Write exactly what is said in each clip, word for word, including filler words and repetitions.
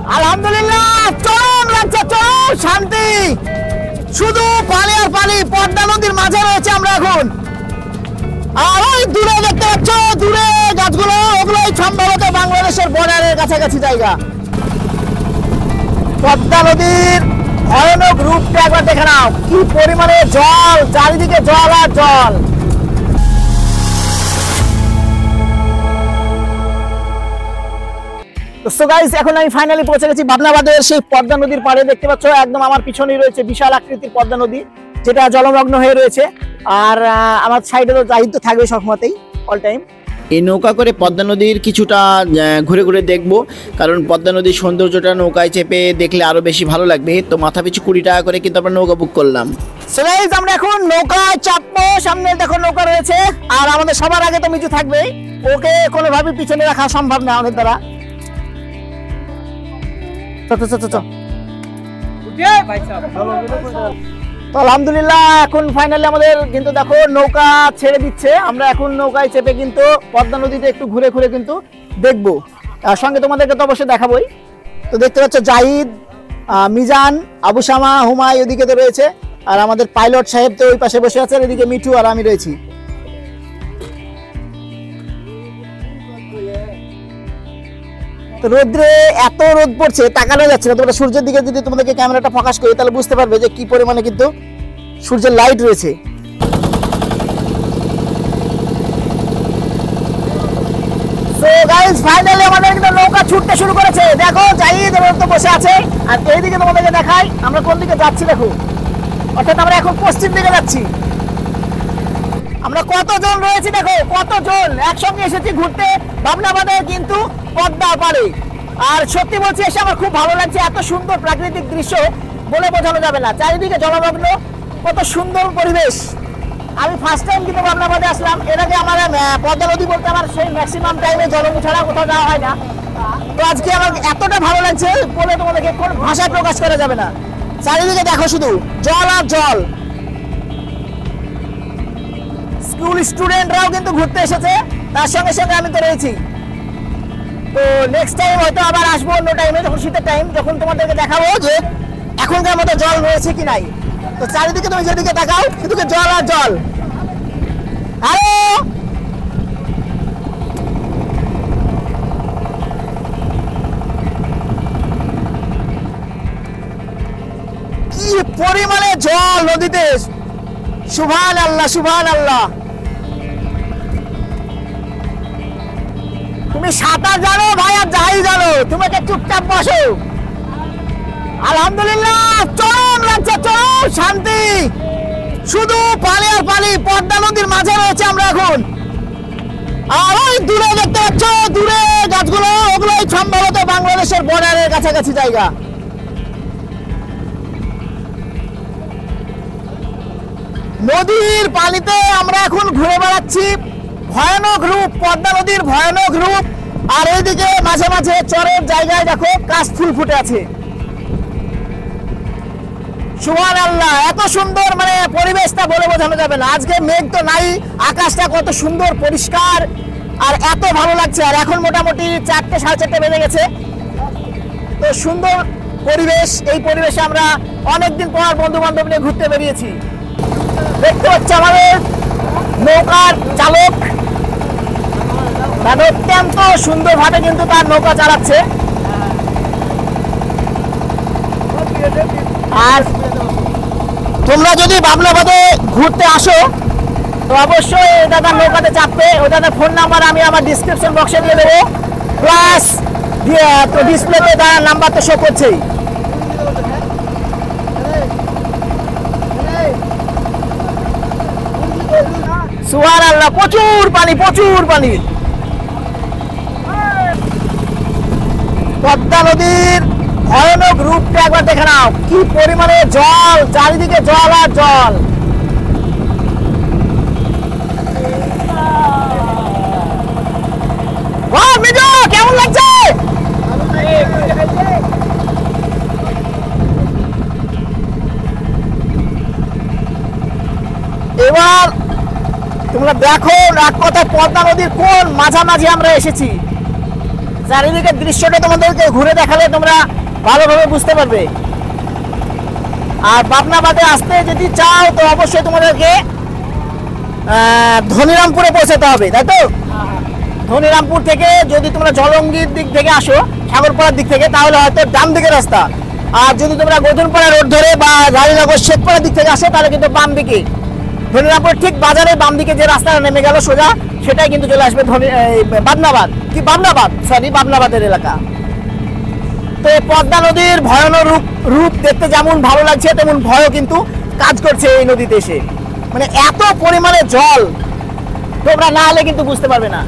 আলহামদুলিল্লাহ চরম লাগছে, চরম শান্তি, শুধু পানি আর পানি। পদ্মা নদীর মাঝে রয়েছে আমরা এখন। আর ওই দূরে দেখতে পাচ্ছ, দূরে গাছগুলো, ওগুলোই সম্ভবত বাংলাদেশের বর্ডারের কাছাকাছি জায়গা। পদ্মা নদীর ভয়ানক রূপটা একবার দেখে নাও, কি পরিমাণে জল, চারিদিকে জল আর জল। তো গাইস, এখন আমি ফাইনালি পৌঁছে গেছি বাবনাবাদের সেই পদ্মা নদীর পাড়ে। দেখতে পাচ্ছ একদম আমার পিছনেই রয়েছে বিশাল আকৃতির পদ্মা নদী, যেটা জলমগ্ন হয়ে রয়েছে। আর আমার সাইডে তো জাহিদ তো থাকবে সবসময়তেই, অল টাইম। এই নৌকা করে পদ্মা নদীর কিছুটা ঘুরে ঘুরে দেখবো, কারণ পদ্মা নদীর সৌন্দর্যটা নৌকায় চেপে দেখলে আরো বেশি ভালো লাগবে। তো মাথা পিছু কুড়ি টাকা করে কিন্তু আমরা নৌকা বুক করলাম। আমরা এখন নৌকায় চাপবো, সামনে দেখো নৌকা রয়েছে। আর আমাদের সবার আগে তো মিঠু থাকবেই, ওকে কোনোভাবে পিছনে রাখা সম্ভব না আমাদের দ্বারা। তো আলহামদুলিল্লাহ এখন ফাইনালি আমাদের কিন্তু দেখো নৌকা ছেড়ে দিচ্ছে। আমরা এখন নৌকায় চেপে কিন্তু পদ্মা নদীতে একটু ঘুরে ঘুরে কিন্তু দেখবো, আর সঙ্গে তোমাদেরকে তো অবশ্যই দেখাবোই। তো দেখতে পাচ্ছ জাহিদ, মিজান, আবু শামা, হুমায় ওদিকে তো রয়েছে, আর আমাদের পাইলট সাহেব তো ওই পাশে বসে আছে, এদিকে মিঠু আর আমি রয়েছি। রোদ্রে এত রোদ পড়ছে, তাকানো যাচ্ছে না। তোমরা সূর্যের দিকে যদি তোমাদেরকে ক্যামেরাটা ফোকাস করি তাহলে বুঝতে পারবে যে কি পরিমাণে কিন্তু সূর্যের লাইট রয়েছে। সো গাইস, ফাইনালি আমাদের কিন্তু নৌকা ছুটতে শুরু করেছে। দেখো জাহিদ এবার তো বসে আছে, আর এইদিকে তোমাদেরকে দেখাই আমরা কোন দিকে যাচ্ছি। দেখো, অর্থাৎ আমরা এখন পশ্চিম দিকে যাচ্ছি। আমরা কতজন রয়েছি দেখো, কতজন একসঙ্গে এসেছি ঘুরতে বাবনাবাদে কিন্তু পদ্মা পাড়ে। আর সত্যি বলছি, এসে আমার খুব ভালো লাগছে। এত সুন্দর প্রাকৃতিক দৃশ্য বলে বোঝানো যাবে না। চারিদিকে জলমগ্ন, কত সুন্দর পরিবেশ। আমি ফার্স্ট টাইম কিন্তু বাবনাবাদে আসলাম। এর আগে আমার পদ্মা নদী বলতে আমার সেই ম্যাক্সিমাম টাইমে জলমু ছাড়া কোথাও যাওয়া হয় না। তো আজকে আমার এতটা ভালো লাগছে বলে তোমাদেরকে কোন ভাষায় প্রকাশ করা যাবে না। চারিদিকে দেখো শুধু জল আর জল। স্কুল স্টুডেন্টরাও কিন্তু ঘুরতে এসেছে, তার সঙ্গে সঙ্গে আমি তো রয়েছি। তো নেক্সট টাইম হয়তো আবার আসবো অন্য টাইমে, যখন শীতের টাইম, যখন তোমাদেরকে দেখাবো যে এখনকার মতো জল রয়েছে কি নাই। তো চারিদিকে তুমি যেদিকে তাকাও শুধু জল আর জল। হ্যালো, কি পরিমাণে জল নদীতে! সুবহান আল্লাহ, সুবহান আল্লাহ। তুমি সাঁতার জানো ভাই, আর যাই জানো, তুমি একটা চুপচাপ বসো। আলহামদুলিল্লাহ চরম লাগছে, চরম শান্তি, শুধু পানি আর পানি। পদ্মা নদীর মাঝে রয়েছে আমরা এখন। আর ওই দূরে দেখতে পাচ্ছ, দূরে গাছগুলো, ওগুলোই সম্ভবত বাংলাদেশের বর্ডারের কাছাকাছি জায়গা। নদীর পানিতে আমরা এখন ঘুরে বেড়াচ্ছি। ভয়ানক রূপ, পদ্মা নদীর ভয়ানক রূপ। আর এইদিকে মাঝে মাঝে চরের জায়গায় দেখো কাশফুল ফুটে আছে। সুবহানাল্লাহ, এত সুন্দর মানে পরিবেশটা বলে বোঝানো যাবে না। আজকে মেঘ তো নাই, আকাশটা কত সুন্দর পরিষ্কার, আর এত ভালো লাগছে। আর এখন মোটামুটি চারটে সাড়ে চারটে বেজে গেছে। তো সুন্দর পরিবেশ, এই পরিবেশে আমরা অনেকদিন পর বন্ধু বান্ধব নিয়ে ঘুরতে বেরিয়েছি। দেখতে পাচ্ছি আমাদের নৌকার চালক, মানে অত্যন্ত সুন্দরভাবে কিন্তু তার নৌকা চালাচ্ছে। আর তোমরা যদি বাবনাবাদে ঘুরতে আসো তো অবশ্যই ওই দাদার নৌকাতে চাপবে। ওই দাদার ফোন নাম্বার আমি আমার ডিসক্রিপশন বক্সে দিয়ে দেবো, প্লাস ডিসপ্লেতে তার নাম্বার তো শো করছেই। সুবহানাল্লাহ, প্রচুর পানি, প্রচুর পানি। পদ্মা নদীর ভয়ানক রূপটা একবার দেখে নাও, কি পরিমাণে জল, চারিদিকে জল আর জল। কেমন লাগছে? এবার তোমরা দেখো এক কথা, পদ্মা নদীর কোন মাঝামাঝি আমরা এসেছি। চারিদিকের দৃশ্যটা তোমাদেরকে ঘুরে দেখালে তোমরা ভালোভাবে বুঝতে পারবে। আর পাবনা বাদে আসতে যদি চাও তো অবশ্যই তোমাদেরকে ধনিরামপুরে পৌঁছাতে হবে, তাই তো? ধনিরামপুর থেকে যদি তোমরা জলঙ্গির দিক থেকে আসো, সাগরপাড়ার দিক থেকে, তাহলে হয়তো ডান দিকের রাস্তা। আর যদি তোমরা গোধনপাড়া রোড ধরে বা রানীনগর শেখপাড়ার দিক থেকে আসো তাহলে কিন্তু বাম দিকে, ধনিরামপুর ঠিক বাজারে বাম দিকে যে রাস্তা নেমে গেল সোজা, সেটাই কিন্তু চলে আসবে ধনি বাবনাবাদ কি বাবনাবাদ সরি বাবনাবাদের এলাকা। তো পদ্মা নদীর ভয়ানক রূপ রূপ দেখতে যেমন ভালো লাগছে তেমন ভয়ও কিন্তু কাজ করছে এই নদীতে এসে। মানে এত পরিমাণে জল তোমরা না হলে কিন্তু বুঝতে পারবে না।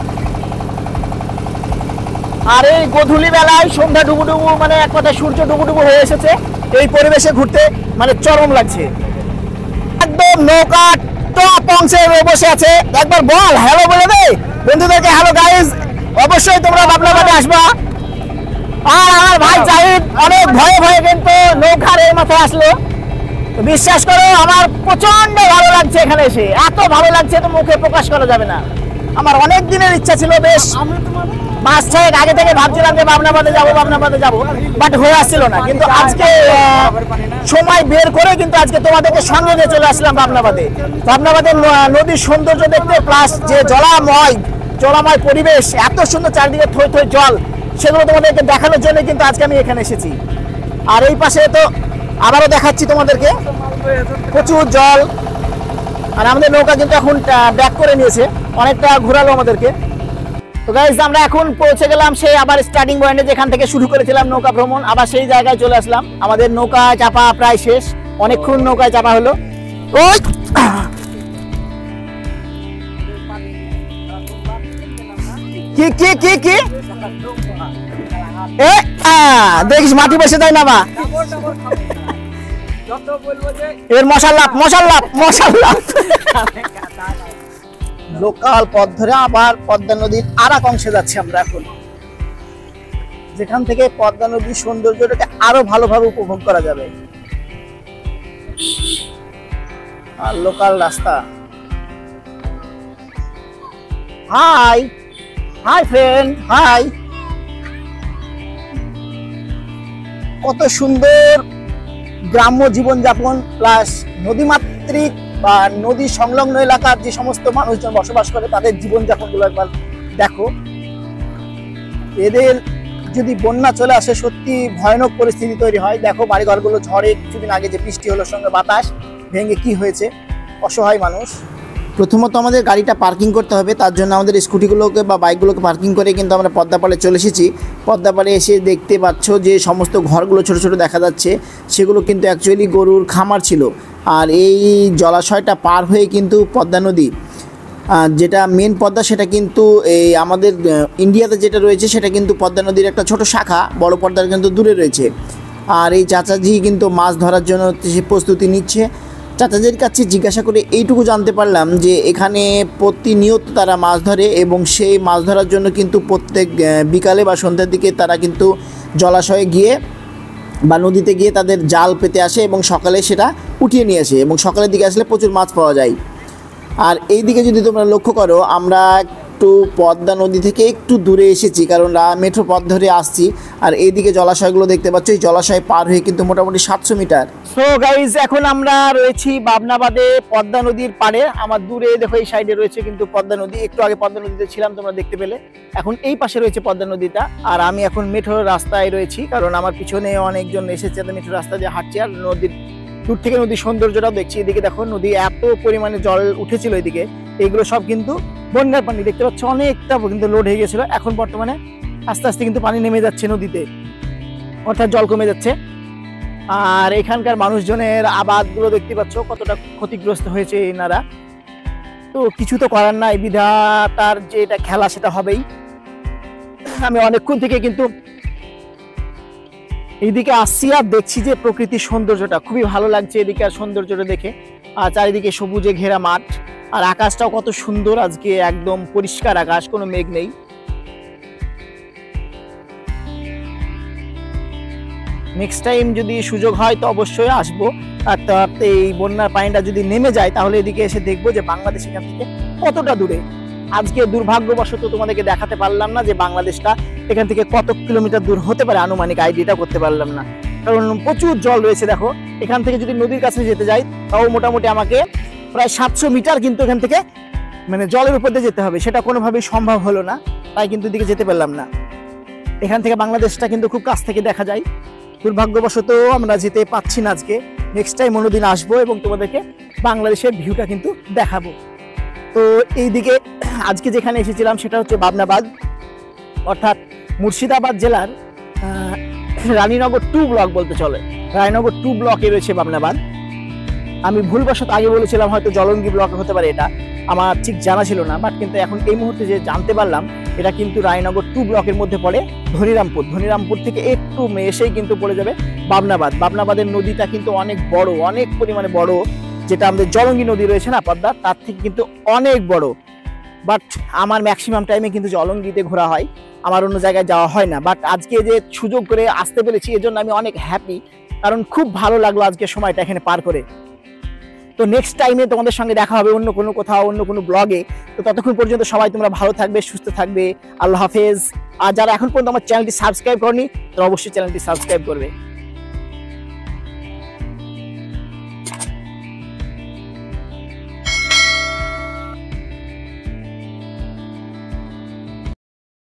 আর এই গধূলি বেলায় সন্ধ্যা ডুবুডুবু মানে এক কথায় সূর্য ডুবুডুবু হয়ে এসেছে, এই পরিবেশে ঘুরতে মানে চরম লাগছে। একদম নৌকা টপ অংশে বসে আছে, একবার বল হ্যালো বলে দে বন্ধুদেরকে। হ্যালো গাইস, অবশ্যই তোমরা বাবনাবাদে আসবা। আর আমার ভাই জাহিদ অনেক ভয়ে ভয়ে কিন্তু নৌকার এই মাথায় আসলো। বিশ্বাস করো আমার প্রচন্ড ভালো লাগছে এখানে এসে, এত ভালো লাগছে তো মুখে প্রকাশ করা যাবে না। আমার অনেক দিনের ইচ্ছা ছিল, বেশ মাস ছয়েক আগে থেকে ভাবছিলাম যে বাবনাবাদে যাবো বাবনাবাদে যাবো, বাট হয়ে আসছিল না। কিন্তু আজকে সময় বের করে কিন্তু আজকে তোমাদেরকে সঙ্গে নিয়ে চলে আসলাম বাবনাবাদে। বাবনাবাদের নদীর সৌন্দর্য দেখতে, প্লাস যে জলাময় জলাময় পরিবেশ, এত সুন্দর চারিদিকে থই থই জল, সেগুলো তোমাদেরকে দেখানোর জন্য কিন্তু আজকে আমি এখানে এসেছি। আর এই পাশে তো আবারও দেখাচ্ছি তোমাদেরকে প্রচুর জল। আর আমাদের নৌকা কিন্তু এখন ব্যাক করে নিয়েছে, অনেকটা ঘোরালো আমাদেরকে। তো গাইস আমরা এখন পৌঁছে গেলাম সেই আবার স্টার্টিং পয়েন্টে, যেখান থেকে শুরু করেছিলাম নৌকা ভ্রমণ। আবার সেই জায়গায় চলে আসলাম। আমাদের নৌকা চাপা প্রায় শেষ, অনেকক্ষণ নৌকায় চাপা হলো। ওই কি কি কি কি এ দেখিস মাটি বসে যায় না বা এর মশাল্লাপ মশাল্লাপ মশাল্লাপ। লোকাল পথ ধরে আবার পদ্মা নদীর আর এক অংশে যাচ্ছি আমরা এখন, যেখান থেকে পদ্মা নদীর সৌন্দর্যটাকে আরো ভালোভাবে উপভোগ করা যাবে। আর লোকাল রাস্তা। Hi hi friend, hi. কত সুন্দর গ্রাম্য জীবনযাপন, প্লাস নদীমাতৃক বা নদী সংলগ্ন এলাকার যে সমস্ত মানুষজন বসবাস করে তাদের জীবনযাপনগুলো একবার দেখো। এদের যদি বন্যা চলে আসে সত্যি ভয়ানক পরিস্থিতি তৈরি হয়। দেখো বাড়িঘরগুলো ঝড়ে কিছুদিন আগে যে বৃষ্টি হলো সঙ্গে বাতাস ভেঙে কি হয়েছে, অসহায় মানুষ। প্রথমত আমাদের গাড়িটা পার্কিং করতে হবে, তার জন্য আমাদের স্কুটিগুলোকে বা বাইকগুলোকে পার্কিং করে কিন্তু আমরা পদ্মাপাড়ে চলে এসেছি। পদ্মাপাড়ে এসে দেখতে পাচ্ছ যে সমস্ত ঘরগুলো ছোট ছোট দেখা যাচ্ছে, সেগুলো কিন্তু অ্যাকচুয়ালি গরুর খামার ছিল। আর এই জলাশয়টা পার হয়ে কিন্তু পদ্মা নদী, যেটা মেন পদ্মা, সেটা কিন্তু এই আমাদের ইন্ডিয়াতে যেটা রয়েছে সেটা কিন্তু পদ্মা নদীর একটা ছোট শাখা, বড় পদ্মার কিন্তু দূরে রয়েছে। আর এই চাচাজি কিন্তু মাছ ধরার জন্য প্রস্তুতি নিচ্ছে। চাচাজির কাছে জিজ্ঞাসা করে এইটুকু জানতে পারলাম যে এখানে প্রতিনিয়ত তারা মাছ ধরে এবং সেই মাছ ধরার জন্য কিন্তু প্রত্যেক বিকালে বা সন্ধ্যার দিকে তারা কিন্তু জলাশয়ে গিয়ে বা নদীতে গিয়ে তাদের জাল পেতে আসে এবং সকালে সেটা উঠিয়ে নিয়ে আসে এবং সকালের দিকে আসলে প্রচুর মাছ পাওয়া যায়। আর এই দিকে যদি তোমরা লক্ষ্য করো, আমরা একটু পদ্মা নদী থেকে একটু দূরে এসেছি, কারণ মেট্রো পথ ধরে আসছি। আর এইদিকে জলাশয়গুলো দেখতে পাচ্ছ, এই জলাশয় পার হয়ে কিন্তু মোটামুটি সাতশো মিটার। সো গাইজ এখন আমরা রয়েছি বাবনাবাদে পদ্মা নদীর পাড়ে। আমার দূরে দেখো এই সাইডে রয়েছে কিন্তু পদ্মা নদী, একটু আগে পদ্মা নদীতে ছিলাম তোমরা দেখতে পেলে। এখন এই পাশে রয়েছে পদ্মা নদীটা, আর আমি এখন মেট্রো রাস্তায় রয়েছি, কারণ আমার পিছনে অনেকজন এসেছে, মেট্রো রাস্তা দিয়ে হাঁটছি আর নদীর দূর থেকে নদীর সৌন্দর্যটাও দেখছি। এদিকে দেখো নদী এত পরিমাণে জল উঠেছিল, এদিকে এইগুলো সব কিন্তু বন্যার পানি দেখতে পাচ্ছ, অনেকটা কিন্তু লোড হয়ে গেছিল। এখন বর্তমানে আস্তে আস্তে কিন্তু পানি নেমে যাচ্ছে নদীতে, অর্থাৎ জল কমে যাচ্ছে। আর এখানকার মানুষজনের আবাদগুলো দেখতে পাচ্ছ কতটা ক্ষতিগ্রস্ত হয়েছে এনারা। তো কিছু তো করার নাই, বিধাতার যে এটা খেলা সেটা হবেই। আমি অনেকক্ষণ থেকে কিন্তু এইদিকে আসছি আর দেখছি যে প্রকৃতির সৌন্দর্যটা খুবই ভালো লাগছে। এদিকে আর সৌন্দর্যটা দেখে, আর চারিদিকে সবুজে ঘেরা মাঠ, আর আকাশটাও কত সুন্দর আজকে, একদম পরিষ্কার আকাশ, কোনো মেঘ নেই। নেক্সট টাইম যদি সুযোগ হয় তো অবশ্যই আসবো। আর এই বন্যার পানিটা যদি নেমে যায় তাহলে এদিকে এসে দেখবো যে বাংলাদেশ এখান থেকে কতটা দূরে। আজকে দুর্ভাগ্যবশত তোমাদেরকে দেখাতে পারলাম না যে বাংলাদেশটা এখান থেকে কত কিলোমিটার দূর হতে পারে, আনুমানিক আইডিয়াটা করতে পারলাম না, কারণ প্রচুর জল রয়েছে। দেখো এখান থেকে যদি নদীর কাছে যেতে যাই তাও মোটামুটি আমাকে প্রায় সাতশো মিটার কিন্তু এখান থেকে মানে জলের উপর দিয়ে যেতে হবে, সেটা কোনোভাবেই সম্ভব হলো না, তাই কিন্তু দিকে যেতে পারলাম না। এখান থেকে বাংলাদেশটা কিন্তু খুব কাছ থেকে দেখা যায়, দুর্ভাগ্যবশত আমরা যেতে পাচ্ছি না আজকে। নেক্সট টাইম অন্যদিন আসবো এবং তোমাদেরকে বাংলাদেশের ভিউটা কিন্তু দেখাবো। তো এইদিকে আজকে যেখানে এসেছিলাম সেটা হচ্ছে বাবনাবাদ, অর্থাৎ মুর্শিদাবাদ জেলার রানীনগর টু ব্লক বলতে চলে, রানীনগর টু ব্লকে রয়েছে বাবনাবাদ। আমি ভুলবশত আগে বলেছিলাম হয়তো জলঙ্গি ব্লক হতে পারে, এটা আমার ঠিক জানা ছিল না, বাট কিন্তু এখন এই মুহূর্তে যে জানতে পারলাম এটা কিন্তু রায়নগর টু ব্লকের মধ্যে পড়ে ধনিরামপুর। ধনিরামপুর থেকে একটু এসেই কিন্তু পড়ে যাবে বাবনাবাদ। বাবনাবাদের নদীটা কিন্তু অনেক বড়, অনেক পরিমাণে বড়, যেটা আমাদের জলঙ্গি নদী রয়েছে না পদ্মা, তার থেকে কিন্তু অনেক বড়। বাট আমার ম্যাক্সিমাম টাইমে কিন্তু জলঙ্গিতে ঘোরা হয়, আমার অন্য জায়গায় যাওয়া হয় না। বাট আজকে যে সুযোগ করে আসতে পেরেছি এজন্য আমি অনেক হ্যাপি, কারণ খুব ভালো লাগলো আজকে সময়টা এখানে পার করে। তো নেক্সট টাইমে তোমাদের সঙ্গে দেখা হবে অন্য কোনো কোথাও, অন্য কোনো ব্লগে। তো ততক্ষণ পর্যন্ত সবাই তোমরা ভালো থাকবে, সুস্থ থাকবে, আল্লাহ হাফেজ। আর যারা এখন পর্যন্ত আমার চ্যানেলটি সাবস্ক্রাইব করনি তারা অবশ্যই চ্যানেলটি সাবস্ক্রাইব করবে।